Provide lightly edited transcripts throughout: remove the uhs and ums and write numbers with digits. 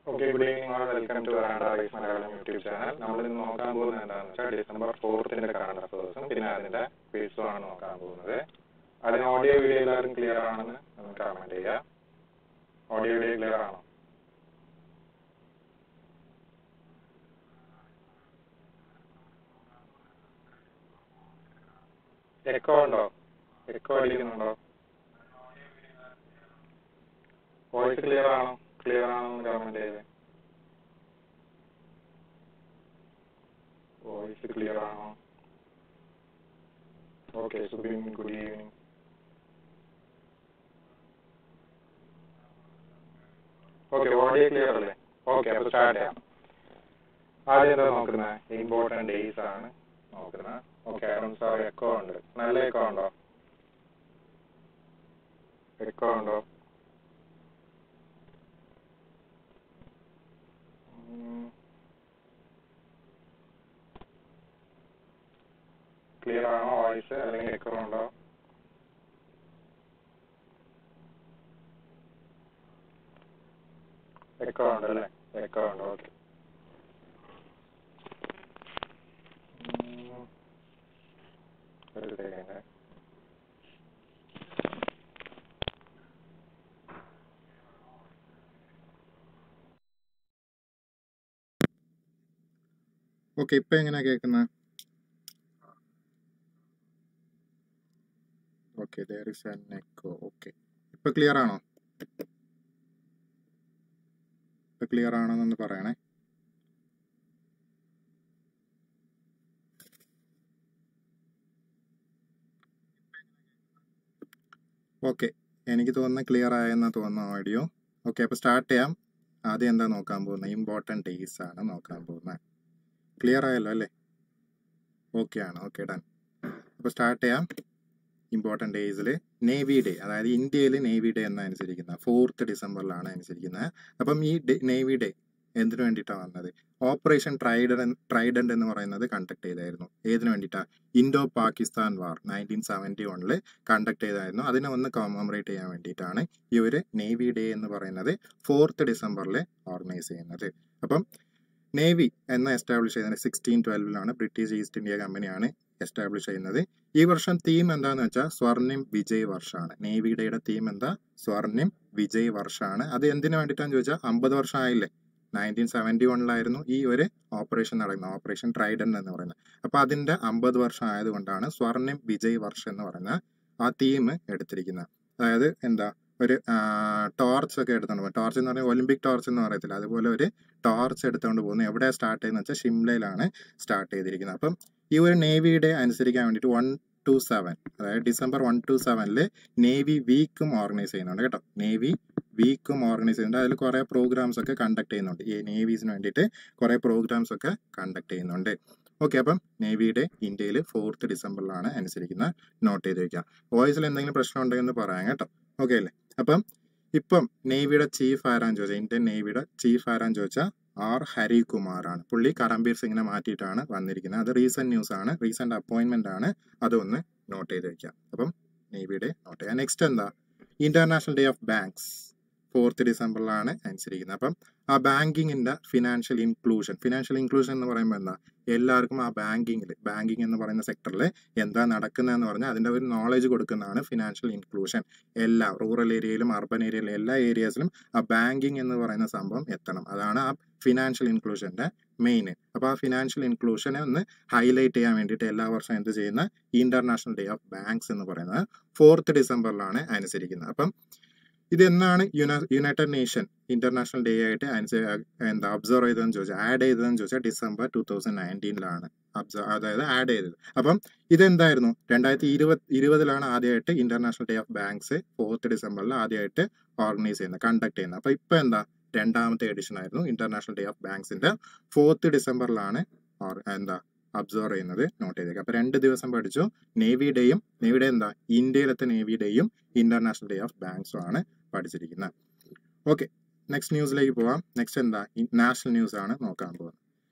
Okay, good evening all. Welcome to Aranda Rise Malayalam YouTube channel. നമ്മൾ ഇന്ന് നോക്കാൻ പോകുന്നത് എന്താണെന്ന് വെച്ചാൽ ഡിസംബർ 4th കറണ്ട് അഫയേഴ്സും പിന്നെ അതിന്റെ ക്വിസും ആണ് നോക്കാൻ പോകുന്നത്. അതിന് ഓഡിയോ വീഡിയോ എല്ലാവരും ക്ലിയർ ആണെന്ന് നമുക്ക് കമന്റ് ചെയ്യാം. ഓഡിയോ വീഡിയോ ക്ലിയർ ആണോ? എക്കോ ഉണ്ടോ? എക്കോ അടിക്കുന്നുണ്ടോ? വോയിസ് ക്ലിയർ ആണോ? ക്ലിയർ ആണോ എന്ന് കമന്റ് ചെയ്തേ. വോയിസ് ക്ലിയർ ആണോ? Okay, Subin good evening. Okay, audio clear അല്ലേ? ഓക്കെ, അപ്പോൾ സ്റ്റാർട്ട് ചെയ്യാം. ആദ്യം എന്താ നോക്കുന്നത്? ഇമ്പോർട്ടൻറ്റ് ഡേയ്സ് ആണ് നോക്കുന്നത്. ഓക്കെ, സോറി, എക്കോ ഉണ്ട്. നല്ല എക്കോ ഉണ്ടോ? എക്കോ ഉണ്ടോ? ക്ലിയർ ആണോ വോയിസ്, അല്ലെങ്കിൽ എക്കോ ഉണ്ടോ? എക്കോ ഉണ്ട് അല്ലേ? എക്കോ ഉണ്ട്. ഓക്കെ, ഒരു സെക്കൻഡ്. ഓക്കെ, ഇപ്പൊ എങ്ങനെയാ കേൾക്കുന്നത്? Okay, there is an echo. Okay, ഇപ്പൊ ക്ലിയർ ആണോ? ഇപ്പൊ ക്ലിയർ ആണോന്നൊന്ന് പറയണേ. ഓക്കെ, എനിക്ക് തോന്നുന്നത് ക്ലിയർ ആയെന്നാ തോന്നുന്നു ഓഡിയോ. ഓക്കെ, അപ്പോൾ സ്റ്റാർട്ട് ചെയ്യാം. ആദ്യം എന്താ നോക്കാൻ പോകുന്നത്? ഇമ്പോർട്ടൻറ്റ് ഡേയ്സ് ആണ് നോക്കാൻ പോകുന്നത്. ക്ലിയർ ആയല്ലോ അല്ലേ? ഓക്കെ ആണ്. Okay, done. അപ്പോൾ സ്റ്റാർട്ട് ചെയ്യാം. ഇമ്പോർട്ടൻറ്റ് ഡേയ്സിൽ നേവി ഡേ, അതായത് ഇന്ത്യയിൽ നേവി ഡേ എന്നാണ് അനുസരിക്കുന്നത്. 4th ഡിസംബറിലാണ് അനുസരിക്കുന്നത്. അപ്പം ഈ നേവി ഡേ എന്തിനു വേണ്ടിയിട്ടാണ് വന്നത്? ഓപ്പറേഷൻ ട്രൈഡന്റ് എന്ന് പറയുന്നത് കണ്ടക്ട് ചെയ്തായിരുന്നു. ഏതിനു വേണ്ടിയിട്ടാണ്? ഇൻഡോ പാകിസ്ഥാൻ വാർ 1971 കണ്ടക്ട് ചെയ്തായിരുന്നു. അതിനെ ഒന്ന് കോമമറേറ്റ് ചെയ്യാൻ വേണ്ടിയിട്ടാണ് ഈ ഒരു നേവി ഡേ എന്ന് പറയുന്നത് 4th ഡിസംബറിൽ ഓർഗനൈസ് ചെയ്യുന്നത്. അപ്പം നേവി എന്ന എസ്റ്റാബ്ലിഷ് ചെയ്യുന്നത് 1612 ബ്രിട്ടീഷ് ഈസ്റ്റ് ഇന്ത്യ കമ്പനിയാണ് എസ്റ്റാബ്ലിഷ് ചെയ്യുന്നത്. ഈ വർഷം തീം എന്താന്ന് വെച്ചാൽ സ്വർണിം വിജയ് വർഷമാണ്. നേവി ഡേയുടെ തീം എന്താ? സ്വർണിം വിജയ് വർഷമാണ്. അത് എന്തിനു വേണ്ടിയിട്ടാന്ന് ചോദിച്ചാൽ 50 വർഷം ആയില്ലേ. 1971 ഈ ഒരു ഓപ്പറേഷൻ നടക്കുന്നത്, ഓപ്പറേഷൻ ട്രൈഡന്റ് എന്ന് പറയുന്നത്. അപ്പൊ അതിന്റെ 50 വർഷം ആയതുകൊണ്ടാണ് സ്വർണിം വിജയ് വർഷം എന്ന് പറയുന്ന ആ തീം എടുത്തിരിക്കുന്നത്. അതായത് എന്താ, ഒരു ടോർച്ച് ഒക്കെ എടുത്തോണ്ട് പോകും. ടോർച്ച് എന്ന് പറഞ്ഞാൽ ഒളിമ്പിക് ടോർച്ച് എന്ന് പറയത്തില്ല, അതുപോലെ ഒരു ടോർച്ച് എടുത്തുകൊണ്ട് പോകുന്നത്. എവിടെയാണ് സ്റ്റാർട്ട് ചെയ്യുന്നത് വെച്ചാൽ ഷിംലയിലാണ് സ്റ്റാർട്ട് ചെയ്തിരിക്കുന്നത്. അപ്പം ഈ ഒരു നേവി ഡേ അനുസരിക്കാൻ വേണ്ടിയിട്ട് 1 to 7, അതായത് ഡിസംബർ 1 to 7 നേവി വീക്കും ഓർഗനൈസ് ചെയ്യുന്നുണ്ട് കേട്ടോ. നേവി വീക്കും ഓർഗനൈസ് ചെയ്യുന്നുണ്ട്. അതിൽ കുറേ പ്രോഗ്രാംസ് ഒക്കെ കണ്ടക്ട് ചെയ്യുന്നുണ്ട്. ഈ നേവീസിന് വേണ്ടിയിട്ട് കുറേ പ്രോഗ്രാംസ് ഒക്കെ കണ്ടക്ട് ചെയ്യുന്നുണ്ട്. ഓക്കെ, അപ്പം നേവി ഡേ ഇന്ത്യയിൽ 4th ഡിസംബറിലാണ് അനുസരിക്കുന്നത്. നോട്ട് ചെയ്ത് വയ്ക്കാം. വോയിസിൽ എന്തെങ്കിലും പ്രശ്നം ഉണ്ടെങ്കിൽ പറയാം കേട്ടോ. ഓക്കെ അല്ലേ? അപ്പം ഇപ്പം നേവിയുടെ ചീഫ് ആരാന്ന് ചോദിച്ചാൽ, ഇന്ത്യൻ നേവിയുടെ ചീഫ് ആരാന്ന് ചോദിച്ചാൽ ആർ ഹരികുമാർ ആണ്. പുള്ളി കരംബീർ സിംഗിനെ മാറ്റിയിട്ടാണ് വന്നിരിക്കുന്നത്. അത് റീസെന്റ് ന്യൂസ് ആണ്, റീസെന്റ് അപ്പോയിന്റ്മെന്റ് ആണ്. അതൊന്ന് നോട്ട് ചെയ്ത് വെക്കാം. അപ്പം നേവിയുടെ നോട്ട് ചെയ്യാം. നെക്സ്റ്റ് എന്താ? International day of banks 4th ഡിസംബറിലാണ് അനുസരിക്കുന്നത്. അപ്പം ആ ബാങ്കിങ്ങിന്റെ ഫിനാൻഷ്യൽ ഇൻക്ലൂഷൻ എന്ന് പറയുമ്പോൾ എന്താ, എല്ലാവർക്കും ആ ബാങ്കിങ് എന്ന് പറയുന്ന സെക്ടറിൽ എന്താ നടക്കുന്നതെന്ന് പറഞ്ഞാൽ അതിന്റെ ഒരു നോളജ് കൊടുക്കുന്നതാണ് ഫിനാൻഷ്യൽ ഇൻക്ലൂഷൻ. എല്ലാ റൂറൽ ഏരിയയിലും അർബൻ ഏരിയയിലും എല്ലാ ഏരിയാസിലും ആ ബാങ്കിങ് എന്ന് പറയുന്ന സംഭവം എത്തണം. അതാണ് ആ ഫിനാൻഷ്യൽ ഇൻക്ലൂഷന്റെ മെയിൻ. അപ്പൊ ആ ഫിനാൻഷ്യൽ ഇൻക്ലൂഷനെ ഒന്ന് ഹൈലൈറ്റ് ചെയ്യാൻ വേണ്ടിയിട്ട് എല്ലാ വർഷവും എന്ത് ചെയ്യുന്ന ഇന്റർനാഷണൽ ഡേ ഓഫ് ബാങ്ക്സ് എന്ന് പറയുന്നത് 4th ഡിസംബറിലാണ് അനുസരിക്കുന്നത്. അപ്പം ഇതെന്നാണ് യുണൈറ്റഡ് നേഷൻ ഇന്റർനാഷണൽ ഡേ ആയിട്ട് എന്താ ഒബ്സർവ് ചെയ്തതെന്ന് ചോദിച്ചാൽ, ആഡ് ചെയ്തതെന്ന് ചോദിച്ചാൽ ഡിസംബർ 2019 അതായത് ആഡ് ചെയ്തത്. അപ്പം ഇതെന്തായിരുന്നു? 2020 ആദ്യമായിട്ട് international day of banks 4th ഡിസംബറിൽ ആദ്യമായിട്ട് ഓർഗനൈസ് ചെയ്യുന്നത്, കണ്ടക്ട് ചെയ്യുന്നത്. അപ്പൊ ഇപ്പൊ എന്താ, 2ാമത്തെ എഡിഷൻ ആയിരുന്നു ഇന്റർനാഷണൽ ഡേ ഓഫ് ബാങ്ക്സിന്റെ 4th ഡിസംബറിലാണ് എന്താ അബ്സർവ് ചെയ്യുന്നത്. നോട്ട് ചെയ്തേക്കാം. അപ്പൊ 2 ദിവസം പഠിച്ചു. നേവി ഡേയും, നേവി ഡേ എന്താ, ഇന്ത്യയിലത്തെ നേവി ഡേയും ഇന്റർനാഷണൽ ഡേ ഓഫ് ബാങ്ക്സും ആണ് പഠിച്ചിരിക്കുന്നത്. ഓക്കെ, നെക്സ്റ്റ് ന്യൂസിലേക്ക് പോവാം. നെക്സ്റ്റ് എന്താ, നാഷണൽ ന്യൂസ് ആണ് നോക്കാൻ പോകുന്നത്.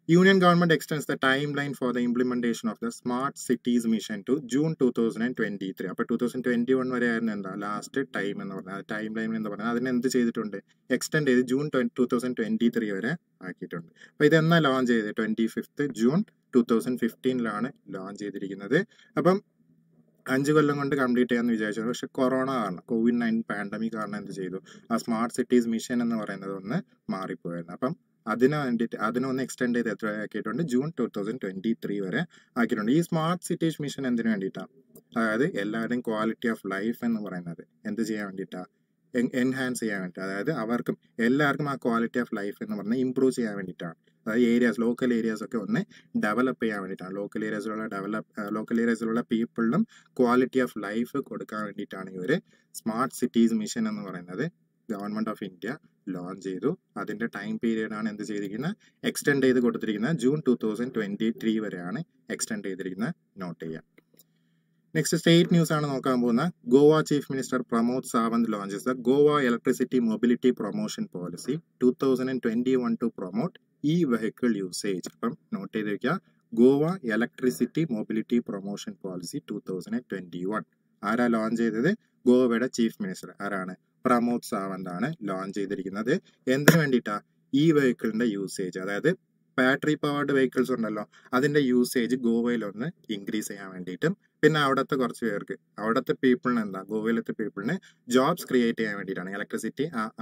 Union government extends the timeline for the implementation of the Smart Cities Mission to June 2023. അപ്പോൾ 2021 വരെ ആയിരുന്നു എന്താ ലാസ്റ്റ് ടൈം എന്ന് പറഞ്ഞാൽ ടൈം ലൈൻ എന്ന് പറഞ്ഞാൽ അതിന് എന്ത് ചെയ്തിട്ടുണ്ട്, എക്സ്റ്റെൻഡ് ചെയ്ത് ജൂൺ 2023 വരെ ആക്കിയിട്ടുണ്ട്. അപ്പോൾ ഇതെന്നാ ലോഞ്ച് ചെയ്തത്, 25 ജൂൺ 2015 ലോഞ്ച് ചെയ്തിരിക്കുന്നത്. അപ്പം 5 കൊല്ലം കൊണ്ട് കംപ്ലീറ്റ് ചെയ്യാമെന്ന് വിചാരിച്ചത്, പക്ഷെ കൊറോണ കാരണം, COVID-19 പാൻഡമിക് കാരണം എന്ത് ചെയ്തു, ആ സ്മാർട്ട് സിറ്റീസ് മിഷൻ എന്ന് പറയുന്നത് ഒന്ന് മാറിപ്പോയിരുന്നു. അപ്പം അതിനൊന്ന് എക്സ്റ്റെൻഡ് ചെയ്ത് എത്ര ആക്കിയിട്ടുണ്ട്, ജൂൺ 2023 വരെ ആക്കിയിട്ടുണ്ട്. ഈ സ്മാർട്ട് സിറ്റീസ് മിഷൻ എന്തിനു വേണ്ടിയിട്ടാണ്, അതായത് എല്ലാവരുടെയും ക്വാളിറ്റി ഓഫ് ലൈഫ് എന്ന് പറയുന്നത് എന്ത് ചെയ്യാൻ വേണ്ടിയിട്ടാണ്, എൻഹാൻസ് ചെയ്യാൻ വേണ്ടി, അതായത് അവർക്കും എല്ലാവർക്കും ആ ക്വാളിറ്റി ഓഫ് ലൈഫ് എന്ന് പറഞ്ഞാൽ ഇംപ്രൂവ് ചെയ്യാൻ വേണ്ടിയിട്ടാണ്. അതായത് ലോക്കൽ ഏരിയാസ് ഒക്കെ ഒന്ന് ഡെവലപ്പ് ചെയ്യാൻ വേണ്ടിയിട്ടാണ്. ലോക്കൽ ഏരിയാസിലുള്ള പീപ്പിളിനും ക്വാളിറ്റി ഓഫ് ലൈഫ് കൊടുക്കാൻ വേണ്ടിയിട്ടാണ് ഈ ഒരു സ്മാർട്ട് സിറ്റീസ് മിഷൻ എന്ന് പറയുന്നത് ഗവൺമെന്റ് ഓഫ് ഇന്ത്യ ലോഞ്ച് ചെയ്തു. അതിന്റെ ടൈം പീരീഡ് ആണ് എന്ത് ചെയ്തിരിക്കുന്നത്, എക്സ്റ്റെൻഡ് ചെയ്ത് കൊടുത്തിരിക്കുന്നത്. ജൂൺ 2023 വരെയാണ് എക്സ്റ്റെൻഡ് ചെയ്തിരിക്കുന്നത്, നോട്ട് ചെയ്യാം. നെക്സ്റ്റ് സ്റ്റേറ്റ് ന്യൂസ് ആണ് നോക്കാൻ പോകുന്ന. Goa chief minister Pramod Sawant launches the Goa electricity mobility promotion policy 2021 to promote E vehicle usage. അപ്പം നോട്ട് ചെയ്ത് വെക്കുക, Goa electricity mobility promotion policy 2021. ആരാ ലോഞ്ച് ചെയ്തത്, ഗോവയുടെ ചീഫ് മിനിസ്റ്റർ ആരാണ്, പ്രമോദ് സാവന്ത് ആണ് ലോഞ്ച് ചെയ്തിരിക്കുന്നത്. എന്തിനു വേണ്ടിയിട്ടാ, ഈ വെഹിക്കിളിന്റെ യൂസേജ്, അതായത് ബാറ്ററി പവർഡ് വെഹിക്കിൾസ് ഉണ്ടല്ലോ, അതിന്റെ യൂസേജ് ഗോവയിലൊന്ന് ഇൻക്രീസ് ചെയ്യാൻ വേണ്ടിയിട്ടും, പിന്നെ അവിടുത്തെ കുറച്ച് പേർക്ക്, അവിടുത്തെ പീപ്പിളിന് ഗോവയിലത്തെ പീപ്പിളിന് ജോബ്സ് ക്രിയേറ്റ് ചെയ്യാൻ വേണ്ടിയിട്ടാണ്. ഇലക്ട്രിസിറ്റി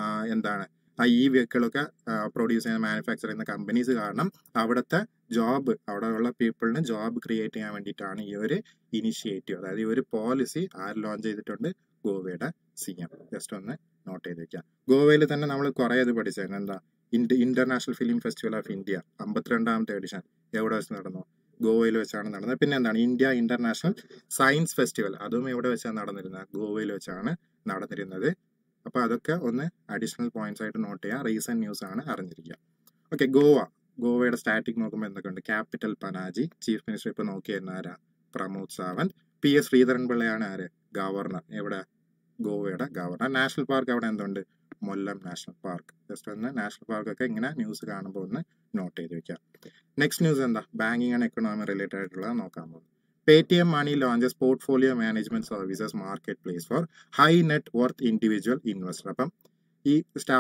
ഈ വെഹിക്കിളൊക്കെ പ്രൊഡ്യൂസ് ചെയ്യുന്ന മാനുഫാക്ചർ ചെയ്യുന്ന കമ്പനീസ് കാരണം അവിടുത്തെ അവിടെയുള്ള പീപ്പിളിന് ജോബ് ക്രിയേറ്റ് ചെയ്യാൻ വേണ്ടിയിട്ടാണ് ഈ ഒരു ഇനിഷ്യേറ്റീവ്, അതായത് ഈ ഒരു പോളിസി ആര് ലോഞ്ച് ചെയ്തിട്ടുണ്ട്, ഗോവയുടെ CM. ജസ്റ്റ് ഒന്ന് നോട്ട് ചെയ്ത് വെക്കാം. ഗോവയിൽ തന്നെ നമ്മൾ കുറേ ഇത് പഠിച്ചായിരുന്നു. International film festival of India 52ാമത്തെ എഡിഷൻ എവിടെ വെച്ച് നടന്നു, ഗോവയിൽ വെച്ചാണ് നടന്നത്. പിന്നെ ഇന്ത്യ ഇന്റർനാഷണൽ സയൻസ് ഫെസ്റ്റിവൽ, അതും എവിടെ വെച്ചാണ് നടന്നിരുന്നത്, ഗോവയിൽ വെച്ചാണ് നടന്നിരുന്നത്. അപ്പൊ അതൊക്കെ ഒന്ന് അഡീഷണൽ പോയിന്റ്സ് ആയിട്ട് നോട്ട് ചെയ്യുക. റീസെന്റ് ന്യൂസ് ആണ് അറിഞ്ഞിരിക്കുക. ഓക്കെ, ഗോവയുടെ സ്റ്റാറ്റിക് നോക്കുമ്പോൾ എന്തൊക്കെയുണ്ട്, ക്യാപിറ്റൽ പനാജി, ചീഫ് മിനിസ്റ്റർ ഇപ്പൊ നോക്കിയിരുന്ന ആരാ, പ്രമോദ് സാവന്ത്. PS ശ്രീധരൻപിള്ളയാണ് ആര്, ഗവർണർ, എവിടെ, ഗോവയുടെ ഗവർണർ. നാഷണൽ പാർക്ക് അവിടെ എന്തുണ്ട്, മൊല്ലം നാഷണൽ പാർക്ക്. ജസ്റ്റ് ഒന്ന് നാഷണൽ പാർക്ക് ഒക്കെ ഇങ്ങനെ ന്യൂസ് കാണുമ്പോൾ ഒന്ന് നോട്ട് ചെയ്ത് വെക്കാം. നെക്സ്റ്റ് ന്യൂസ് എന്താ, ബാങ്കിങ് ആൻഡ് എക്കണോമി റിലേറ്റഡ് ആയിട്ടുള്ള നോക്കാൻ പോകുന്നത്. Paytm Money launches portfolio management services marketplace for high net worth individual investor. അപ്പം ഈ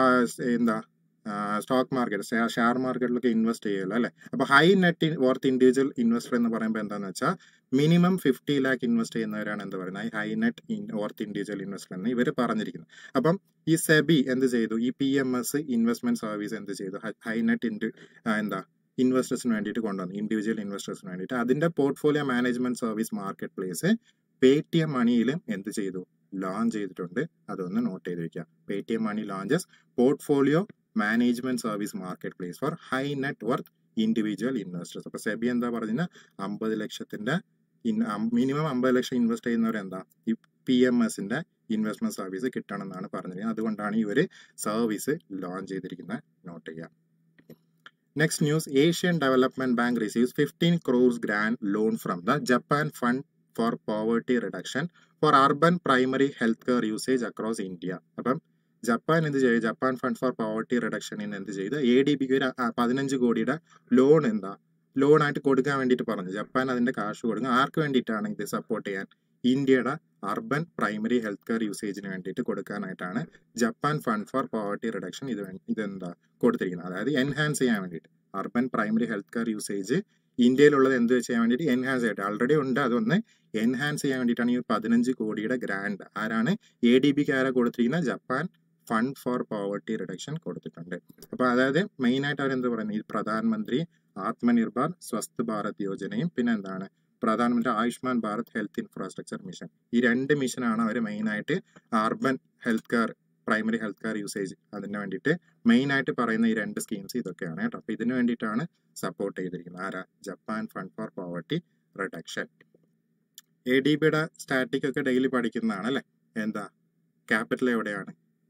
സ്റ്റോക്ക് മാർക്കറ്റ്, ഷെയർ മാർക്കറ്റിലൊക്കെ ഇൻവെസ്റ്റ് ചെയ്യുമല്ലോ അല്ലെ. അപ്പൊ high net worth individual investor എന്ന് പറയുമ്പോൾ എന്താണെന്ന് വെച്ചാൽ മിനിമം 50 lakh ഇൻവെസ്റ്റ് ചെയ്യുന്നവരാണ് എന്ത് പറയുന്നത്, high net worth individual investor എന്ന് ഇവർ പറഞ്ഞിരിക്കുന്നത്. അപ്പം ഈ സെബി എന്ത് ചെയ്തു, ഈ PMS ഇൻവെസ്റ്റ്മെന്റ് സർവീസ് എന്ത് ചെയ്തു, ഹൈ നെറ്റ് ഇൻവെസ്റ്റേഴ്സിന് വേണ്ടിയിട്ട് കൊണ്ടുവന്നു, ഇൻഡിവിജ്വൽ ഇൻവെസ്റ്റേഴ്സിന് വേണ്ടിയിട്ട്. അതിന്റെ portfolio management service market place Paytm മണിയിലും എന്ത് ചെയ്തു, ലോഞ്ച് ചെയ്തിട്ടുണ്ട്. അതൊന്ന് നോട്ട് ചെയ്ത് വെക്കാം. Paytm money launches portfolio management service market place for high net worth individual investors. അപ്പൊ സെബി എന്താ പറഞ്ഞത്, 50 ലക്ഷത്തിന്റെ മിനിമം 50 ലക്ഷം ഇൻവെസ്റ്റ് ചെയ്യുന്നവരെന്താ ഈ PMSന്റെ ഇൻവെസ്റ്റ്മെന്റ് സർവീസ് കിട്ടണം എന്നാണ് പറഞ്ഞത്. അതുകൊണ്ടാണ് ഈ ഒരു സർവീസ് ലോഞ്ച് ചെയ്തിരിക്കുന്നത്, നോട്ട് ചെയ്യാം. Next news, Asian Development Bank receives 15 crores grant loan from the Japan Fund for Poverty Reduction for urban primary healthcare usage across India. അപ്പം ജപ്പാൻ എന്ത് ചെയ്തു, ജപ്പാൻ ഫണ്ട് ഫോർ പോവർട്ടി റിഡക്ഷനിൽ എന്ത് ചെയ്ത് ADBക്ക് ഒരു 15 കോടിയുടെ ലോൺ ആയിട്ട് കൊടുക്കാൻ വേണ്ടിയിട്ട് പറഞ്ഞു. ജപ്പാൻ അതിന്റെ കാശ് കൊടുക്കും. ആർക്ക് വേണ്ടിയിട്ടാണ് ഇത് സപ്പോർട്ട് ചെയ്യാൻ, ഇന്ത്യയുടെ അർബൻ പ്രൈമറി ഹെൽത്ത് കെയർ യൂസേജിന് വേണ്ടിയിട്ട് കൊടുക്കാനായിട്ടാണ് Japan fund for poverty reduction ഇതെന്താ കൊടുത്തിരിക്കുന്നത്. അതായത് എൻഹാൻസ് ചെയ്യാൻ വേണ്ടിയിട്ട് urban primary health care usage ഇന്ത്യയിലുള്ളത് എന്ത് ചെയ്യാൻ വേണ്ടിയിട്ട് എൻഹാൻസ് ആയിട്ട് ഓൾറെഡി ഉണ്ട്, അതൊന്ന് എൻഹാൻസ് ചെയ്യാൻ വേണ്ടിയിട്ടാണ് ഈ 15 കോടിയുടെ ഗ്രാൻഡ് ആരാണ് ADBക്ക് ആരാ കൊടുത്തിരിക്കുന്നത്, Japan fund for poverty reduction കൊടുത്തിട്ടുണ്ട്. അപ്പൊ അതായത് മെയിൻ ആയിട്ട് അവരെന്ത് പറയുന്നത്, ഈ പ്രധാനമന്ത്രി ആത്മനിർഭർ സ്വസ്ഥ് ഭാരത് യോജനയും പിന്നെ എന്താണ് Pradhan Mantri Ayushman Bharat health infrastructure mission, ഈ 2 മിഷനാണ് അവർ മെയിൻ ആയിട്ട് urban health care primary health care usage അതിന് വേണ്ടിയിട്ട് മെയിൻ ആയിട്ട് പറയുന്ന ഈ 2 സ്കീംസ് ഇതൊക്കെയാണ് കേട്ടോ. അപ്പൊ ഇതിനു വേണ്ടിയിട്ടാണ് സപ്പോർട്ട് ചെയ്തിരിക്കുന്നത് ആരാ, Japan fund for poverty reduction. ADBയുടെ സ്റ്റാറ്റിക് ഒക്കെ ഡെയിലി പഠിക്കുന്നതാണ് അല്ലെ. എന്താ ക്യാപിറ്റൽ എവിടെയാണ്,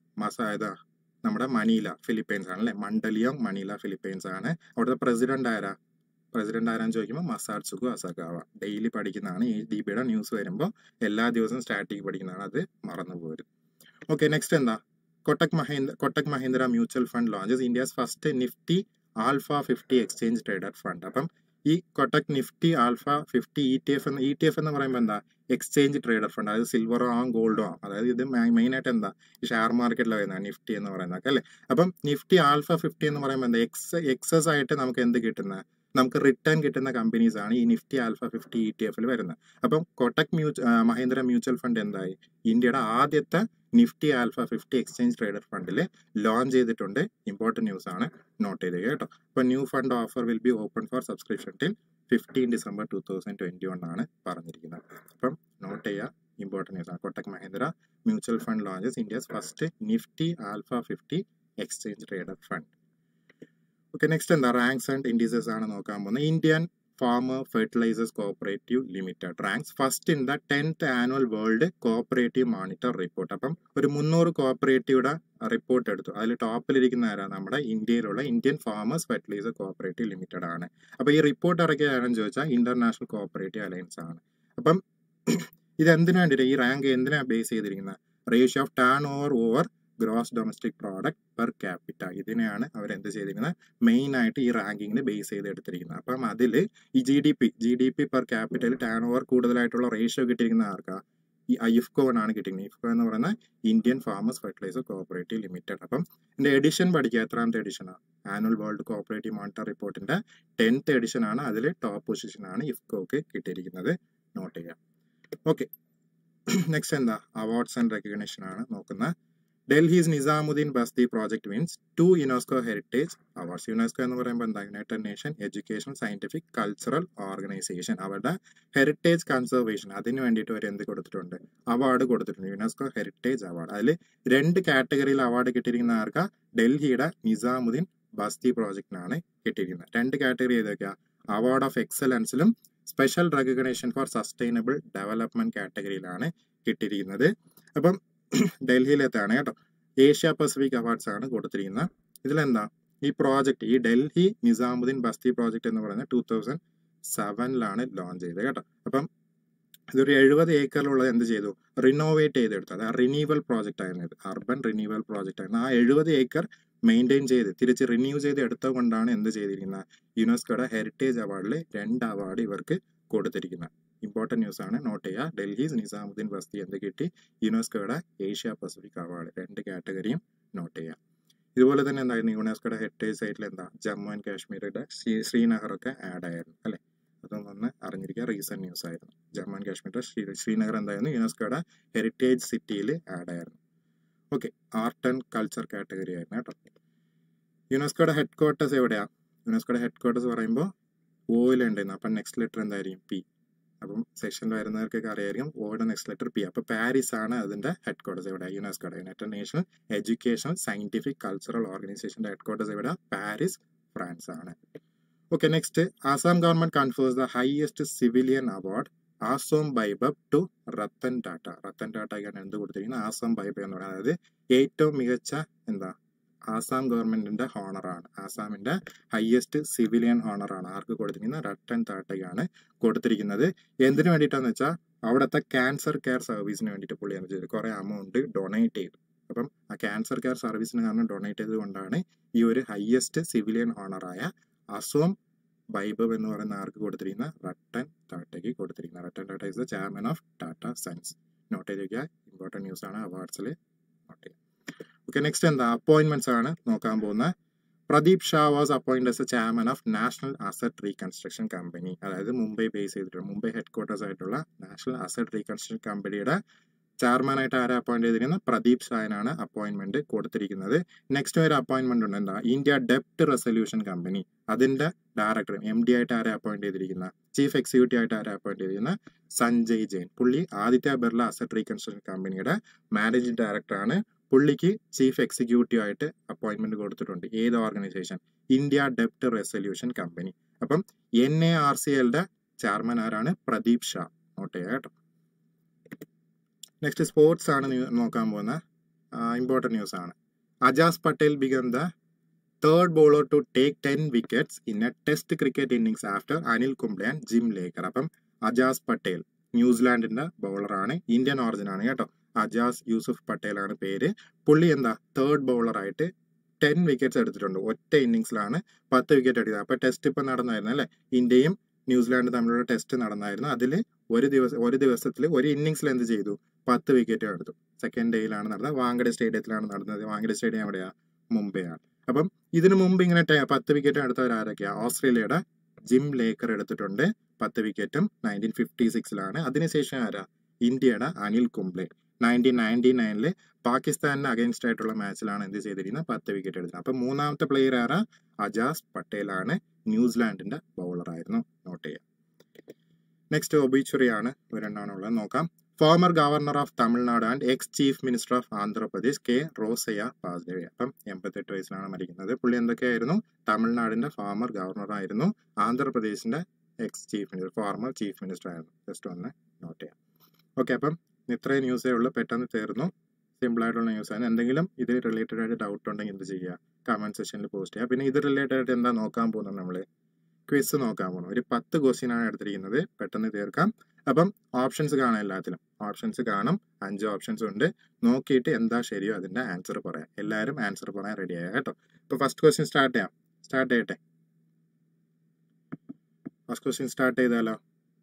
നമ്മുടെ മണീല ഫിലിപ്പൈൻസ് ആണ് അല്ലെ. മണ്ഡലിയം മണീല ഫിലിപ്പൈൻസ് ആണ്. അവിടുത്തെ പ്രസിഡന്റ് ആരാന്ന് ചോദിക്കുമ്പോൾ മസാട്സുകു അസഗാവ. ഡെയിലി പഠിക്കുന്നതാണ്. ADBയുടെ ന്യൂസ് വരുമ്പോൾ എല്ലാ ദിവസവും സ്റ്റാറ്റിക് പഠിക്കുന്നതാണ്, അത് മറന്നുപോകരുത്. ഓക്കെ, നെക്സ്റ്റ് എന്താ, Kotak Mahindra mutual fund launches India's first Nifty alpha 50 exchange traded fund. അപ്പം ഈ കൊട്ടക് നിഫ്റ്റി ആൽഫ 50 ETF എന്ന് പറയുമ്പോൾ എന്താ, എക്സ്ചേഞ്ച് ട്രേഡഡ് ഫണ്ട്. അതായത് സിൽവറോ ആവും ഗോൾഡോ ആവും. അതായത് ഇത് മെയിനായിട്ട് എന്താ ഈ ഷെയർ മാർക്കറ്റിൽ വരുന്നതാണ് നിഫ്റ്റി എന്ന് പറയുന്നത് അല്ലേ. അപ്പം നിഫ്റ്റി ആൽഫ 50 എന്ന് പറയുമ്പോൾ എന്താ എക്സസ് ആയിട്ട് നമുക്ക് എന്ത് കിട്ടുന്ന, നമുക്ക് റിട്ടേൺ കിട്ടുന്ന കമ്പനീസ് ആണ് ഈ നിഫ്റ്റി ആൽഫ 50 ETF വരുന്നത്. അപ്പം കൊട്ടക് മഹീന്ദ്ര മ്യൂച്വൽ ഫണ്ട് എന്തായി, ഇന്ത്യയുടെ ആദ്യത്തെ നിഫ്റ്റി ആൽഫ 50 എക്സ്ചേഞ്ച് ട്രേഡഡ് ഫണ്ടിൽ ലോഞ്ച് ചെയ്തിട്ടുണ്ട്. ഇമ്പോർട്ടൻറ്റ് ന്യൂസ് ആണ്, നോട്ട് ചെയ്ത് കേട്ടോ. അപ്പോൾ new fund offer will be open for subscription till 15 December 2021 ആണ് പറഞ്ഞിരിക്കുന്നത്. അപ്പം നോട്ട് ചെയ്യുക, ഇമ്പോർട്ടൻറ്റ് ന്യൂസ് ആണ്. Kotak Mahindra mutual fund launches India's first Nifty alpha 50 exchange traded fund. Okay, next എന്താ, റാങ്ക്സ് ആൻഡ് ഇൻഡിസസ് ആണ് നോക്കാൻ പോകുന്നത്. Indian farmer fertilisers cooperative limited ranks first in the 10th annual world cooperative monitor report. അപ്പം ഒരു 300 കോഓപ്പറേറ്റീവുടെ report എടുത്തു. അതിൽ ടോപ്പിലിരിക്കുന്ന ആരാ, നമ്മുടെ ഇന്ത്യയിലുള്ള Indian farmers fertiliser cooperative limited ആണ്. അപ്പോൾ ഈ റിപ്പോർട്ട് ഇറക്കിയ ആരെന്ന് ചോദിച്ചാൽ ഇന്റർനാഷണൽ കോഓപ്പറേറ്റീവ് അലയൻസ് ആണ്. അപ്പം ഇതെന്തിനു വേണ്ടിയിട്ട്, ഈ റാങ്ക് എന്തിനാണ് ബേസ് ചെയ്തിരിക്കുന്നത്, ratio of turnover gross domestic product per capita, ഇതിനെയാണ് അവരെന്ത് ചെയ്തിരിക്കുന്നത്, മെയിൻ ആയിട്ട് ഈ റാങ്കിങ്ങിന് ബേസ് ചെയ്ത് എടുത്തിരിക്കുന്നത്. അപ്പം അതിൽ ഈ G D P per capital turnover കൂടുതലായിട്ടുള്ള റേഷ്യോ കിട്ടിയിരിക്കുന്ന ആർക്കാ, ഈ IFCO ആണ് കിട്ടിയിരിക്കുന്നത്. IFCO എന്ന് പറയുന്ന Indian farmers fertiliser cooperative limited. അപ്പം ഇതിന്റെ എഡിഷൻ പഠിക്കുക, എത്രാമത്തെ എഡിഷനാണ്, ആനുവൽ വേൾഡ് കോഓപ്പറേറ്റീവ് മോണിറ്റർ റിപ്പോർട്ടിന്റെ 10th എഡിഷൻ ആണ്. അതിൽ ടോപ്പ് പൊസിഷൻ ആണ് IFCOക്ക് കിട്ടിയിരിക്കുന്നത്, നോട്ട് ചെയ്യാം. ഓക്കെ, നെക്സ്റ്റ് എന്താ, അവാർഡ്സ് ആൻഡ് റെക്കഗ്നിഷൻ ആണ് നോക്കുന്നത്. Delhi's Nizamuddin Basti project wins 2 UNESCO heritage awards. UNESCO എന്ന് പറയുമ്പോൾ എന്താ, united nation education scientific cultural organisation. അവരുടെ ഹെറിറ്റേജ് കൺസർവേഷൻ അതിന് വേണ്ടിയിട്ട് അവർ എന്ത് കൊടുത്തിട്ടുണ്ട്, അവാർഡ് കൊടുത്തിട്ടുണ്ട്, യുനെസ്കോ ഹെറിറ്റേജ് അവാർഡ്. അതിൽ 2 കാറ്റഗറിയിൽ അവാർഡ് കിട്ടിയിരിക്കുന്ന ആർക്കാ, ഡൽഹിയുടെ നിസാമുദ്ദീൻ ബസ്തി പ്രോജക്റ്റിനാണ് കിട്ടിയിരിക്കുന്നത്. 2 കാറ്റഗറി ഏതൊക്കെയാ, അവാർഡ് ഓഫ് എക്സലൻസിലും special recognition for sustainable development കാറ്റഗറിയിലാണ് കിട്ടിയിരിക്കുന്നത്. അപ്പം ഡൽഹിയിലെത്താണ് കേട്ടോ. ഏഷ്യ പസഫിക് അവാർഡ്സ് ആണ് കൊടുത്തിരിക്കുന്നത്. ഇതിലെന്താ, ഈ പ്രോജക്റ്റ്, ഈ ഡൽഹി നിസാമുദ്ദീൻ ബസ്തി പ്രോജക്റ്റ് എന്ന് പറയുന്നത് 2007 ലോഞ്ച് ചെയ്തത് കേട്ടോ. അപ്പം ഇതൊരു 70 ഏക്കറിലുള്ളത് എന്ത് ചെയ്തു, റിനോവേറ്റ് ചെയ്തെടുത്തു. അത് റിന്യൂവൽ പ്രോജക്റ്റ് ആയിരുന്നു, ഇത് അർബൻ റിന്യൂവൽ പ്രോജക്റ്റ് ആയിരുന്നു. ആ 70 ഏക്കർ മെയിൻറ്റെയിൻ ചെയ്ത് തിരിച്ച് റിന്യൂ ചെയ്ത് എടുത്തുകൊണ്ടാണ് എന്ത് ചെയ്തിരിക്കുന്നത്, യുനെസ്കോയുടെ ഹെറിറ്റേജ് അവാർഡിൽ 2 അവാർഡ് ഇവർക്ക് കൊടുത്തിരിക്കുന്നത്. ഇമ്പോർട്ടൻറ്റ് ന്യൂസ് ആണ്, നോട്ട് ചെയ്യുക. ഡൽഹീസ് നിസാമുദ്ദീൻ ബസ്തി എന്ത് കിട്ടി, യുനെസ്കോയുടെ ഏഷ്യ പസഫിക് അവാർഡ് 2 കാറ്റഗറിയും നോട്ട് ചെയ്യുക. ഇതുപോലെ തന്നെ എന്തായിരുന്നു, യുനെസ്കോയുടെ ഹെറിറ്റേജ് സൈറ്റിൽ എന്താ, ജമ്മു ആൻഡ് കാശ്മീരുടെ ശ്രീനഗറൊക്കെ ആഡ് ആയിരുന്നു അല്ലേ. അതും ഒന്ന് അറിഞ്ഞിരിക്കുക, റീസെന്റ് ന്യൂസ് ആയിരുന്നു. ജമ്മു ആൻഡ് കാശ്മീരുടെ ശ്രീനഗർ എന്തായിരുന്നു, യുനെസ്കോയുടെ ഹെറിറ്റേജ് സിറ്റിയിൽ ആഡ് ആയിരുന്നു. Okay, art and culture category ആയിരുന്നു കേട്ടോ. യുനെസ്കോയുടെ ഹെഡ് ക്വാർട്ടേഴ്സ് എവിടെയാണ്, യുനെസ്കോയുടെ ഹെഡ് ക്വാർട്ടേഴ്സ് പറയുമ്പോൾ ഓയിലുണ്ടായിരുന്നു. അപ്പം നെക്സ്റ്റ് ലെറ്റർ എന്തായിരിക്കും, പി. അപ്പം സെക്ഷനിൽ വരുന്നവർക്കൊക്കെ അറിയായിരിക്കും ഓയുടെ നെക്സ്റ്റ് ലെറ്റർ പി. അപ്പോൾ പാരീസ് ആണ് അതിന്റെ ഹെഡ് ക്വാർട്ടേഴ്സ്. എവിടെ, യുനെസ്കോയുടെ united nation education scientific cultural ഓർഗനൈസേഷന്റെ ഹെഡ് ക്വാർട്ടേഴ്സ് എവിടെ, പാരീസ്, ഫ്രാൻസ് ആണ്. Okay, next Assam government confers the highest civilian award Asom Baibhav to Ratan Tata. Ratan ടാറ്റയ്ക്കാണ് എന്ത് കൊടുത്തിരിക്കുന്നത്, ആസാം ബൈബബ് എന്ന് പറയുന്നത്. അതായത് ഏറ്റവും മികച്ച എന്താ, ആസാം ഗവൺമെന്റിന്റെ ഹോണറാണ്, ആസാമിന്റെ ഹയസ്റ്റ് സിവിലിയൻ ഹോണറാണ് ആർക്ക് കൊടുത്തിരിക്കുന്നത്, റത്തൻ ടാറ്റയ്ക്കാണ് കൊടുത്തിരിക്കുന്നത്. എന്തിനു വേണ്ടിയിട്ടാന്ന് വെച്ചാൽ അവിടുത്തെ ക്യാൻസർ കെയർ സർവീസിന് വേണ്ടിയിട്ട് പുള്ളി എന്ത് ചെയ്തു, കുറെ അമൗണ്ട് ഡൊണേറ്റ് ചെയ്തു. അപ്പം ആ ക്യാൻസർ കെയർ സർവീസിന് കാരണം ഡൊണേറ്റ് ചെയ്തത് കൊണ്ടാണ് ഈ ഒരു ഹയസ്റ്റ് സിവിലിയൻ ഹോണറായ അസോം ബൈബബ് എന്ന് പറയുന്ന ആർക്ക് കൊടുത്തിരിക്കുന്ന, റത്തൻ ടാറ്റയ്ക്ക് കൊടുത്തിരിക്കുന്നത്. Ratan Tata is the chairman of Tata sons. Note ചെയ്തിരിക്കുക, ഇമ്പോർട്ടൻറ്റ് ന്യൂസ് ആണ്, അവാർഡ്സിൽ നോട്ട് ചെയ്യുക. ഓക്കെ, നെക്സ്റ്റ് എന്താ, അപ്പോയിന്റ്മെന്റ്സ് ആണ് നോക്കാൻ പോകുന്നത്. Pradeep Shah was appointed as a chairman of national asset reconstruction company. അതായത് മുംബൈ ബേസ് ചെയ്തിട്ടുള്ള, മുംബൈ ഹെഡ് ക്വാർട്ടേഴ്സ് ആയിട്ടുള്ള നാഷണൽ അസറ്റ് റീകൺസ്ട്രക്ഷൻ കമ്പനിയുടെ ചെയർമാനായിട്ട് ആരെ അപ്പോയിന്റ് ചെയ്തിരിക്കുന്നത്, പ്രദീപ് ഷായനാണ് അപ്പോയിന്റ്മെന്റ് കൊടുത്തിരിക്കുന്നത്. നെക്സ്റ്റ് ഒരു അപ്പോയിന്റ്മെന്റ് ഉണ്ട്, എന്താ, ഇന്ത്യ ഡെപ്റ്റ് റെസൊല്യൂഷൻ കമ്പനി. അതിന്റെ ഡയറക്ടർ MD ആയിട്ട് ആരെ അപ്പോയിന്റ് ചെയ്തിരിക്കുന്ന, ചീഫ് എക്സിക്യൂട്ടീവ് ആയിട്ട് ആരെ അപ്പോയിന്റ് ചെയ്തിരിക്കുന്ന, സഞ്ജയ് ജെയിൻ. പുള്ളി ആദിത്യ ബിർള അസറ്റ് റീകൺസ്ട്രക്ഷൻ കമ്പനിയുടെ മാനേജിംഗ് ഡയറക്ടറാണ്. പുള്ളിക്ക് ചീഫ് എക്സിക്യൂട്ടീവ് ആയിട്ട് അപ്പോയിന്റ്മെന്റ് കൊടുത്തിട്ടുണ്ട്. ഏത് ഓർഗനൈസേഷൻ, ഇന്ത്യ ഡെപ്റ്റ് റെസൊല്യൂഷൻ കമ്പനി. അപ്പം NARCLയുടെ ചെയർമാൻ ആരാണ്, പ്രദീപ് ഷാ. നോട്ട് ചെയ്യുക കേട്ടോ. നെക്സ്റ്റ് സ്പോർട്സ് ആണ് നോക്കാൻ പോകുന്ന ഇമ്പോർട്ടൻറ്റ് ന്യൂസ് ആണ്. Ajaz Patel become the third bowler to take 10 wickets in a test cricket innings after Anil Kumble and Jim Laker. അപ്പം അജാസ് പട്ടേൽ ന്യൂസിലാൻഡിന്റെ ബൗളറാണ്, ഇന്ത്യൻ ഓറിജിൻ ആണ് കേട്ടോ. അജാസ് യൂസുഫ് പട്ടേൽ ആണ് പേര്. പുള്ളി എന്താ, 3rd ബൗളറായിട്ട് 10 വിക്കറ്റ്സ് എടുത്തിട്ടുണ്ട്. ഒറ്റ ഇന്നിങ്സിലാണ് 10 വിക്കറ്റ് എടുത്തത്. അപ്പോൾ ടെസ്റ്റ് ഇപ്പം നടന്നായിരുന്നു അല്ലേ, ഇന്ത്യയും ന്യൂസിലാൻഡ് തമ്മിലുള്ള ടെസ്റ്റ് നടന്നായിരുന്നു. അതിൽ ഒരു ദിവസത്തിൽ ഒരു ഇന്നിങ്സിൽ എന്ത് ചെയ്തു, 10 വിക്കറ്റ് എടുത്തു. സെക്കൻഡ് ഡേയിലാണ് നടന്നത്, വാങ്കഡെ സ്റ്റേഡിയത്തിലാണ് നടന്നത്. വാങ്കഡെ സ്റ്റേഡിയം എവിടെയാണ്, മുംബൈയാണ്. അപ്പം ഇതിനു മുമ്പ് ഇങ്ങനെ 10 വിക്കറ്റ് എടുത്തവർ ആരൊക്കെയാണ്? ഓസ്ട്രേലിയയുടെ ജിം ലേക്കർ എടുത്തിട്ടുണ്ട് 10 വിക്കറ്റും 1956-ലാണ്. അതിനുശേഷം ആരാ? ഇന്ത്യയുടെ അനിൽ കുംബ്ലെ 1999-ല് പാകിസ്ഥാനിന് അഗൈൻസ്റ്റ് ആയിട്ടുള്ള മാച്ചിലാണ് എന്ത് ചെയ്തിരിക്കുന്നത്, 10 വിക്കറ്റ് എടുത്തത്. അപ്പം മൂന്നാമത്തെ പ്ലെയർ ആരാ? അജാസ് പട്ടേലാണ്, ന്യൂസിലാൻഡിന്റെ ബൗളറായിരുന്നു. നോട്ട് ചെയ്യാം. നെക്സ്റ്റ് ഒബീച്വറി ആണ്, ഒരെണ്ണാണുള്ളത്, നോക്കാം. Former governor of Tamil Nadu and ex chief minister of Andhra Pradesh K Rosaiah passed away. അപ്പം 88 വയസ്സിലാണ് മരിക്കുന്നത്. പുള്ളി എന്തൊക്കെയായിരുന്നു? തമിഴ്നാടിന്റെ ഫോമർ ഗവർണർ ആയിരുന്നു, ആന്ധ്രാപ്രദേശിന്റെ ex chief minister, former chief minister ആയിരുന്നു. ജസ്റ്റ് ഒന്ന് നോട്ട് ചെയ്യാം. ഓക്കെ, അപ്പം ഇത്രയും ന്യൂസേ ഉള്ളൂ, പെട്ടെന്ന് തീർന്നു. സിമ്പിൾ ആയിട്ടുള്ള ന്യൂസ് ആണ്. എന്തെങ്കിലും ഇത് റിലേറ്റഡ് ആയിട്ട് ഡൗട്ട് ഉണ്ടെങ്കിൽ എന്ത് ചെയ്യുക, കമന്റ് സെക്ഷനിൽ പോസ്റ്റ് ചെയ്യുക. പിന്നെ ഇത് റിലേറ്റഡ് ആയിട്ട് എന്താ നോക്കാൻ പോകുന്നത്, നമ്മൾ ക്വിസ് നോക്കാൻ പോകുന്നു. ഒരു 10 ക്വസ്റ്റ്യൻ ആണ് എടുത്തിരിക്കുന്നത്, പെട്ടെന്ന് തീർക്കാം. അപ്പം ഓപ്ഷൻസ് കാണാം, എല്ലാത്തിലും ഓപ്ഷൻസ് കാണും. 5 ഓപ്ഷൻസ് ഉണ്ട്. നോക്കിയിട്ട് എന്താ ശരിയോ അതിന്റെ ആൻസർ പറയാം. എല്ലാവരും ആൻസർ പറയാൻ റെഡി ആയ കേട്ടോ. ഇപ്പൊ ഫസ്റ്റ് ക്വസ്റ്റ്യൻ സ്റ്റാർട്ട് ചെയ്യട്ടെ. ഫസ്റ്റ് ക്വസ്റ്റ്യൻ സ്റ്റാർട്ട് ചെയ്താലോ?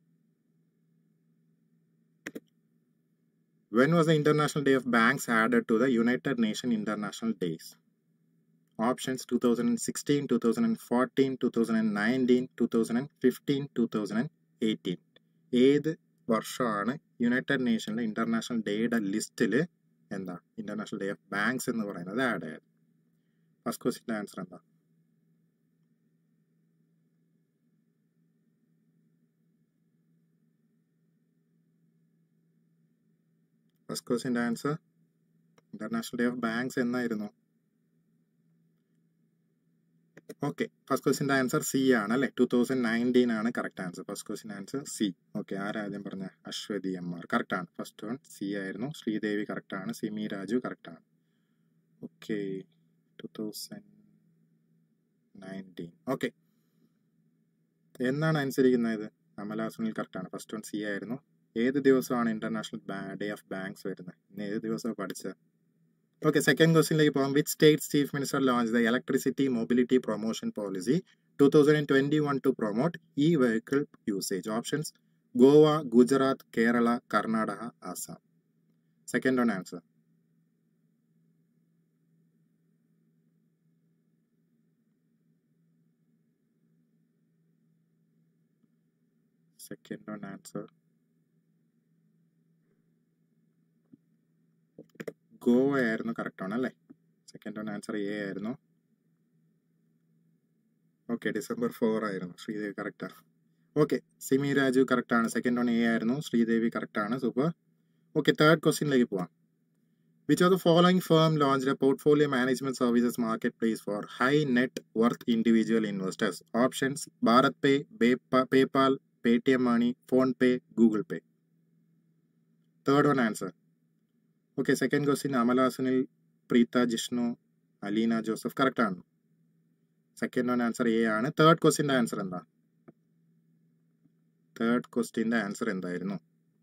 When was the International Day of Banks added to the United Nations International Days? Options 2016, 2014, 2019, 2015, 2018. ഏത് വർഷമാണ് യുണൈറ്റഡ് നേഷനിലെ ഇന്റർനാഷണൽ ഡേയുടെ ലിസ്റ്റിൽ എന്താ ഇന്റർനാഷണൽ ഡേ ഓഫ് ബാങ്ക്സ് എന്ന് പറയുന്നത് ആഡ് ആയത്? ഫസ്റ്റ് ക്വസ്റ്റ്യൻ്റെ ആൻസർ എന്താ? ഫസ്റ്റ് ക്വസ്റ്റ്യൻ്റെ answer international day of banks എന്നായിരുന്നു? ഓക്കെ, ഫസ്റ്റ് ക്വസ്റ്റ്യൻ്റെ ആൻസർ സി ആണ് അല്ലേ, 2019 ആണ് correct answer. First question answer C. Okay, ആരാദ്യം പറഞ്ഞ? അശ്വതി എം.ആർ. കറക്റ്റ് ആണ്. ഫസ്റ്റ് വൺ സി ആയിരുന്നു. ശ്രീദേവി കറക്റ്റ് ആണ്. സിമി രാജു കറക്റ്റ് ആണ്. ഓക്കെ, 2019. ഓക്കെ, എന്നാണ് അനുസരിക്കുന്നത്? അമല സുനിൽ കറക്റ്റ് ആണ്. ഫസ്റ്റ് വൺ സി ആയിരുന്നു. ഏത് ദിവസമാണ് ഇന്റർനാഷണൽ ഡേ ഓഫ് ബാങ്ക്സ് വരുന്നത്? ഇന്ന് ഏത് ദിവസമാണ് പഠിച്ചത്? ഓക്കെ, സെക്കൻഡ് ക്വസ്റ്റ്യനിലേക്ക് പോകാം. Which state chief minister launch the electricity mobility promotion policy 2021 to promote E vehicle usage? Options Goa, Gujarat, Kerala, Karnataka, Assam. Second on answer. Second on answer Goa ആയിരുന്നു. കറക്റ്റ് ആണ് അല്ലേ? സെക്കൻഡ് ഓൺ ആൻസർ എ ആയിരുന്നു. ഓക്കെ, December 4 ആയിരുന്നു. Sreedevi correct ആണ്. Okay, Simi Raju correct ആണ്. Second on A ആയിരുന്നു. Sreedevi correct ആണ്. Super. Okay, third ക്വസ്റ്റ്യനിലേക്ക് പോവാം. Which of the following firm launched a portfolio management services market place for high net worth individual investors? Options BharatPe, PayPal, Paytm money, PhonePe, Google pay. Third on answer. Okay, second question Amala Sunil, Preetha Jishnu, Aleena Joseph correct ആണ്. Second on answer A ആണ്. തേർഡ് ക്വസ്റ്റ്യൻ്റെ answer എന്താ? തേർഡ് ക്വസ്റ്റ്യൻ്റെ answer എന്തായിരുന്നു?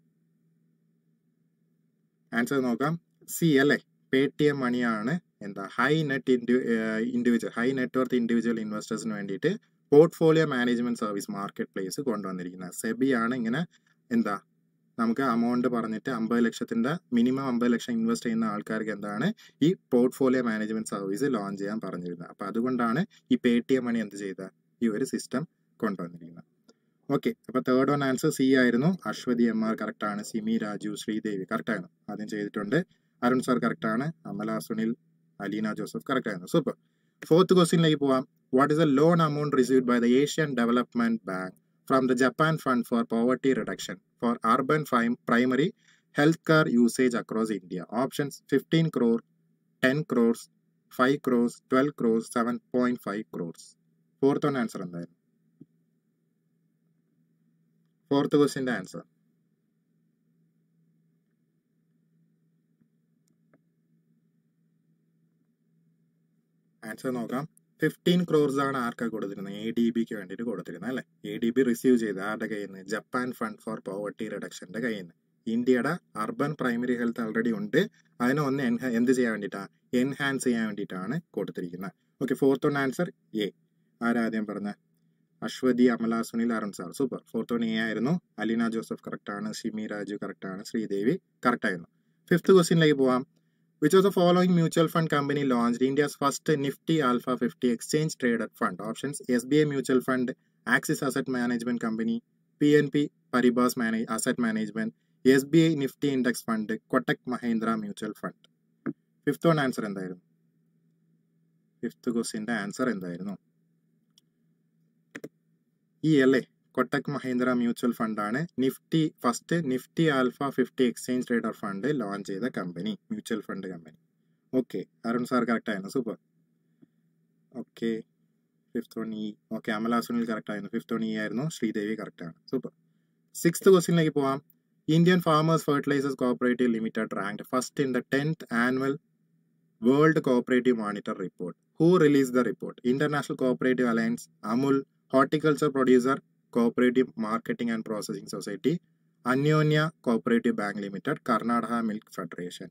Answer നോക്കാം. C അല്ലേ, പേടിഎം മണിയാണ് എന്താ ഹൈ നെറ്റ് വർത്ത് ഇൻഡിവിജ്വൽ ഇൻവെസ്റ്റേഴ്സിന് വേണ്ടിയിട്ട് portfolio management service market place കൊണ്ടുവന്നിരിക്കുന്നത്. സെബിയാണ് ഇങ്ങനെ എന്താ നമുക്ക് അമൗണ്ട് പറഞ്ഞിട്ട് 50 ലക്ഷത്തിന്റെ മിനിമം 50 ലക്ഷം ഇൻവെസ്റ്റ് ചെയ്യുന്ന ആൾക്കാർക്ക് എന്താണ് ഈ പോർട്ട്ഫോളിയോ മാനേജ്മെന്റ് സർവീസ് ലോഞ്ച് ചെയ്യാൻ പറഞ്ഞിരുന്നത്. അപ്പൊ അതുകൊണ്ടാണ് ഈ പേടിഎം മണി എന്ത് ചെയ്ത ഈ ഒരു സിസ്റ്റം കൊണ്ടുവന്നിരിക്കുന്നത്. ഓക്കെ, അപ്പൊ തേർഡ് ഓൺ ആൻസർ സി ആയിരുന്നു. അശ്വതി എം.ആർ. കറക്റ്റ് ആണ്. സിമി രാജു, ശ്രീദേവി കറക്റ്റ് ആയിരുന്നു. ആദ്യം ചെയ്തിട്ടുണ്ട്. അരുൺ സാർ കറക്റ്റ് ആണ്. അമല സുനിൽ, അലീന ജോസഫ് കറക്റ്റ് ആയിരുന്നു. സൂപ്പർ. ഫോർത്ത് ക്വസ്റ്റ്യനിലേക്ക് പോവാം. What is the loan amount received by the Asian development bank from the Japan Fund for Poverty Reduction for urban primary healthcare usage across India? Options 15 crore, 10 crores, 5 crores, 12 crores, 7.5 crores. Fourth one answer എന്തായിരുന്നു? Fourth question's answer. Answer നോക്കാം. 15 crores ആണ് ആർക്കാ കൊടുത്തിരുന്നത്? ADBക്ക് വേണ്ടിയിട്ട് കൊടുത്തിരുന്നത് അല്ലേ? ADB receive ചെയ്ത് ആരുടെ കയ്യിൽ നിന്ന്? ജപ്പാൻ ഫണ്ട് ഫോർ പോവർട്ടി റിഡക്ഷന്റെ കയ്യിൽ നിന്ന്. ഇന്ത്യയുടെ അർബൻ പ്രൈമറി ഹെൽത്ത് ഓൾറെഡി ഉണ്ട്, അതിനെ ഒന്ന് എന്ത് ചെയ്യാൻ വേണ്ടിയിട്ടാണ്, എൻഹാൻസ് ചെയ്യാൻ വേണ്ടിയിട്ടാണ് കൊടുത്തിരിക്കുന്നത്. Okay, fourth one answer A. ആരാദ്യം പറഞ്ഞ? Aswathy, Amala, Sunil, Arun sir. Super. Fourth one A ആയിരുന്നു. അലീന ജോസഫ് കറക്റ്റ് ആണ്, ഷിമി രാജു കറക്റ്റ് ആണ്, ശ്രീദേവി കറക്റ്റ് ആയിരുന്നു. ഫിഫ്ത്ത് ക്വസ്റ്റ്യനിലേക്ക് പോവാം. Which of the following mutual fund company launched India's first Nifty Alpha 50 exchange traded fund? Options: SBI Mutual Fund, Axis Asset Management Company, PNB Paribas Asset Management, SBI Nifty Index Fund, Kotak Mahindra Mutual Fund. Fifth one answer എന്തായിരുന്നു? Fifth ക്വസ്റ്റ്യൻ്റെ answer എന്തായിരുന്നു? ഈ അല്ലേ, Kotak Mahindra mutual ഫണ്ടാണ് first Nifty alpha 50 exchange trader fund launch ചെയ്ത company, mutual fund company. Okay, Arun sir correct ആയിരുന്നു. Super. Okay, fifth one E. Okay, Amala Sunil correct ആയിരുന്നു. Fifth one E ആയിരുന്നു. ശ്രീദേവി കറക്റ്റ് ആണ്. സൂപ്പർ. സിക്സ്ത് ക്വസ്റ്റ്യനിലേക്ക് പോവാം. Indian farmers fertilisers cooperative limited ranked first in the 10th annual world cooperative monitor report. Who release the report? International cooperative alliance, Amul, horticulture producer cooperative marketing and processing society, Anyonya cooperative bank limited, Karnataka milk federation.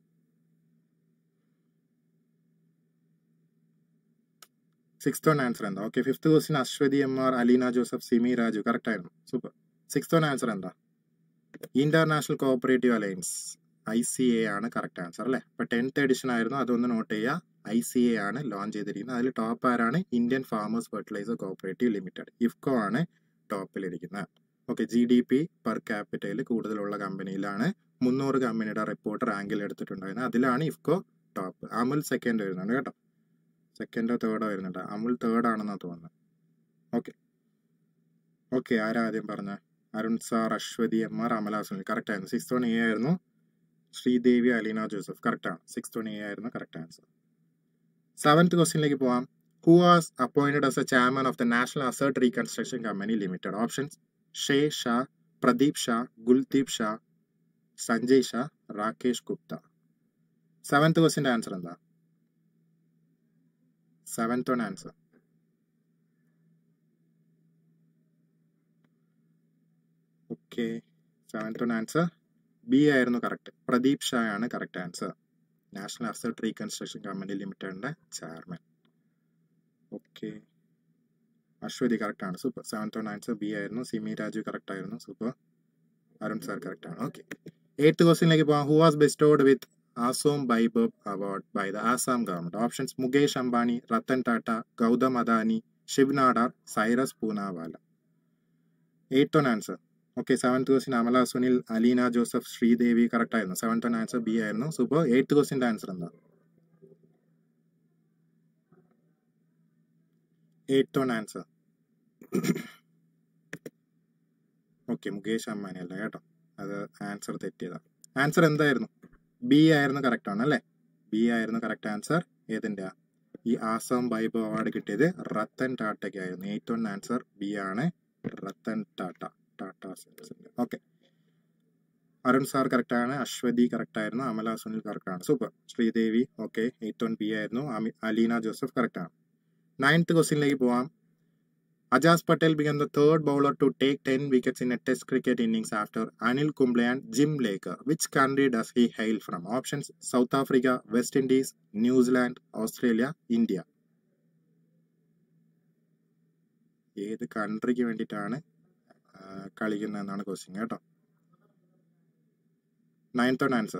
Sixth one answer എന്താ? Okay, fifth question Aswathy M R, Aleena Joseph, Simi Raju correct ആയിരുന്നു. Super. Sixth one answer എന്താ? International cooperative alliance, ICA ആണ് correct answer അല്ലേ? അപ്പൊ 10th edition ആയിരുന്നു, അതൊന്ന് not ചെയ്യുക. ICA ആണ് ലോഞ്ച് ചെയ്തിരിക്കുന്നത്. അതിൽ ടോപ്പ് ആരാണ്? Indian farmers fertiliser cooperative limited, IFFCO ആണ് ടോപ്പിലിരിക്കുന്നത്. ഓക്കെ, GDP പെർ ക്യാപിറ്റയിൽ കൂടുതലുള്ള കമ്പനിയിലാണ്. 300 കമ്പനിയുടെ റിപ്പോർട്ട് റാങ്കിൽ എടുത്തിട്ടുണ്ടായിരുന്നു. അതിലാണ് ഇഫ്കോ ടോപ്പ്. അമുൽ സെക്കൻഡ് വരുന്നുണ്ട് കേട്ടോ, സെക്കൻഡോ തേർഡോ വരുന്നുണ്ട്. അമുൽ തേർഡ് ആണെന്നാണ് തോന്നുന്നത്. ഓക്കെ ഓക്കെ, ആരാ ആദ്യം പറഞ്ഞ? Arun sir, Aswathy M R, Amala Sunil correct ആയിരുന്നു. സിക്സ്ത് വൺ എ ആയിരുന്നു. ശ്രീദേവി, അലീന ജോസഫ് കറക്റ്റ് ആണ്. സിക്സ്ത് വൺ എ ആയിരുന്നു കറക്റ്റ് ആൻസർ. സെവൻത്ത് ക്വസ്റ്റ്യനിലേക്ക് പോവാം. Who was appointed as the chairman of the National Asset Reconstruction Company Limited? Options: Shay Shah, Pradeep Shah, Guldeep Shah, Sanjay Shah, Rakesh Gupta. Seventh question answer എന്താ? Seventh one answer. Okay, seventh one answer B ആയിരുന്നു correct. Pradeep Shah ആണ് correct answer. National asset reconstruction company ലിമിറ്റഡിന്റെ chairman. Okay, Aswathy correct ആണ്. Super. Seventh one answer B ആയിരുന്നു. Simi Raju correct ആയിരുന്നു. Super. Arun sir correct ആണ്. Okay, eighth ക്വസ്റ്റ്യനിലേക്ക് പോകാം. Who was bestowed with Asom Baibhav award by the Assam government? Options: Mukesh Ambani, Ratan Tata, Gautam Adani, Shiv Nadar, Cyrus Poonawalla. Eighth one answer. Okay, seventh question Amala Sunil, Aleena Joseph, Sreedevi correct ആയിരുന്നു. Seventh one answer B ആയിരുന്നു. Super. Eighth ക്വസ്റ്റ്യൻ്റെ answer എന്താ? Eighth one answer. Okay, Mukesh Ambani അല്ല കേട്ടോ, അത് ആൻസർ തെറ്റിയതാ. ആൻസർ എന്തായിരുന്നു? ബി ആയിരുന്നു കറക്റ്റ് ആണ് അല്ലേ? ബി ആയിരുന്നു കറക്റ്റ് ആൻസർ. ഏതിൻ്റെ? ഈ ആസാം ബൈബബ് അവാർഡ് കിട്ടിയത് റത്തൻ ടാറ്റയ്ക്ക് ആയിരുന്നു. എയ്ത്ത് വൺ ആൻസർ ബി ആണ്, Ratan Tata. Okay, Arun sir correct ആണ്. അശ്വതി കറക്റ്റ് ആയിരുന്നു. അമല സുനിൽ കറക്റ്റ് ആണ്. Super. Sreedevi okay, eighth one B ആയിരുന്നു. അലീന ജോസഫ് കറക്റ്റ് ആണ്. നയൻത്ത് ക്വസ്റ്റ്യനിലേക്ക് പോവാം. Ajaz Patel became the third bowler to take 10 wickets in a test cricket innings after Anil Kumble and Jim Laker. Which country does he hail from? Options: South Africa, West Indies, New Zealand, Australia, India. ഏത് കൺട്രിക്ക് വേണ്ടിയിട്ടാണ് കളിക്കുന്നതെന്നാണ് question കേട്ടോ. Ninth one answer.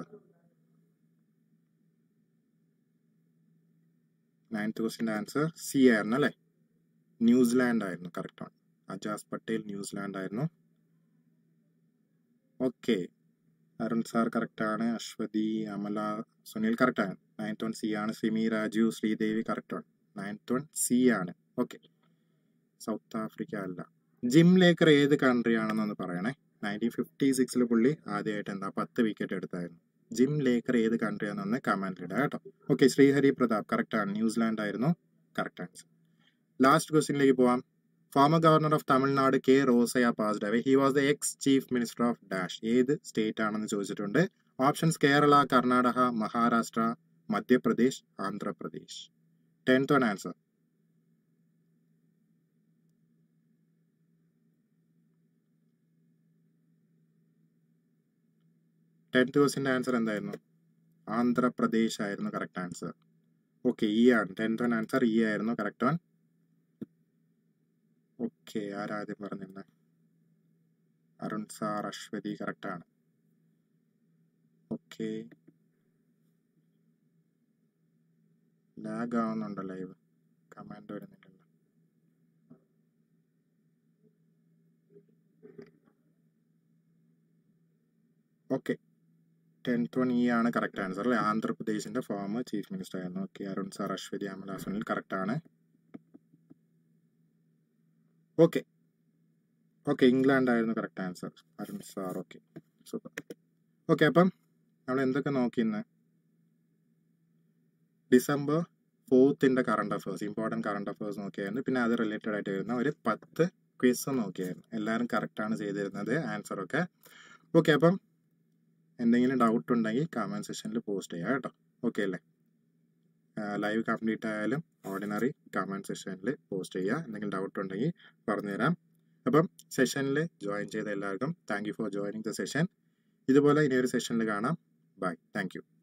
Ninth ക്വസ്റ്റ്യൻ്റെ answer C ആയിരുന്നു അല്ലേ? New Zealand ആയിരുന്നു correct ആണ്. അജാസ് പട്ടേൽ ന്യൂസിലാൻഡ് ആയിരുന്നു. ഓക്കെ, അരുൺ സാർ കറക്റ്റ് ആണ്. അശ്വതി, അമല സുനിൽ കറക്റ്റ് ആണ്. നയൻത്ത് വൺ സി ആണ്. സിമി രാജു, ശ്രീദേവി കറക്റ്റ് ആണ്. നയൻത്ത് വൺ സി ആണ്. ഓക്കെ, സൗത്ത് ആഫ്രിക്ക അല്ല. ജിം ലേക്കർ ഏത് കൺട്രി ആണെന്നൊന്ന് പറയണേ. 1956 പുള്ളി ആദ്യമായിട്ട് 10 വിക്കറ്റ് എടുത്തായിരുന്നു. ജിം ലേക്കർ ഏത് കൺട്രി ആണെന്നൊന്ന് കമന്റിൽ ഇടാം കേട്ടോ. ഓക്കെ, ശ്രീഹരി പ്രതാപ് കറക്റ്റ് ആണ്. ന്യൂസിലാൻഡ് ആയിരുന്നു കറക്റ്റ് ആൻസർ. ലാസ്റ്റ് ക്വസ്റ്റ്യനിലേക്ക് പോവാം. Former governor of Tamil Nadu K Rosaiah passed away. He was the ex chief minister of dash. ഏത് സ്റ്റേറ്റ് ആണെന്ന് ചോദിച്ചിട്ടുണ്ട്. Options: Kerala, Karnataka, Maharashtra, Madhya Pradesh, Andhra Pradesh. 10th one answer. 10th ക്വസ്റ്റിൻ്റെ ആൻസർ എന്തായിരുന്നു? ആന്ധ്രാപ്രദേശ് ആയിരുന്നു കറക്റ്റ് ആൻസർ. ഓക്കെ, ഇ ആണ് 10th ആൻസർ, ഇ ആയിരുന്നു കറക്റ്റ് വൺ. ഓക്കെ, ആരാദ്യം പറഞ്ഞിരുന്നത്? അരുൺ സാർ, അശ്വതി കറക്റ്റ് ആണ്. ഓക്കെ, ലാഗ് ആവുന്നുണ്ടോ ലൈവ്? കമാൻഡ് വരുന്നില്ലല്ലോ. ഓക്കെ, 10th വൺ ഇ ആണ് കറക്റ്റ് ആൻസർ അല്ലേ? ആന്ധ്രാപ്രദേശിന്റെ ഫോമർ ചീഫ് മിനിസ്റ്റർ ആയിരുന്നു. Okay, Arun sir, Aswathy, Amala, Sunil correct ആണ്. ഓക്കെ ഓക്കെ, ഇംഗ്ലണ്ട് ആയിരുന്നു correct answer, Arun sir. Okay, super. Okay, അപ്പം നമ്മൾ എന്തൊക്കെ നോക്കിയെന്ന്? December 4th current affairs, important current affairs നോക്കിയായിരുന്നു. പിന്നെ അത് റിലേറ്റഡ് ആയിട്ട് വരുന്ന ഒരു 10 ക്വിസ് നോക്കിയായിരുന്നു. എല്ലാവരും കറക്റ്റാണ് ചെയ്തിരുന്നത് ആൻസറൊക്കെ. ഓക്കെ, അപ്പം എന്തെങ്കിലും ഡൗട്ട് ഉണ്ടെങ്കിൽ കമൻറ്റ് സെക്ഷനിൽ പോസ്റ്റ് ചെയ്യാം കേട്ടോ. ഓക്കെ അല്ലേ? ലൈവ് കംപ്ലീറ്റ് ആയാലും ഓർഡിനറി കമൻറ്റ് സെക്ഷനിൽ പോസ്റ്റ് ചെയ്യുക. എന്തെങ്കിലും ഡൗട്ട് ഉണ്ടെങ്കിൽ പറഞ്ഞുതരാം. അപ്പം സെഷനിൽ ജോയിൻ ചെയ്ത എല്ലാവർക്കും thank you for joining the session. ഇതുപോലെ ഇനിയൊരു സെഷനിൽ കാണാം. Bye, thank U.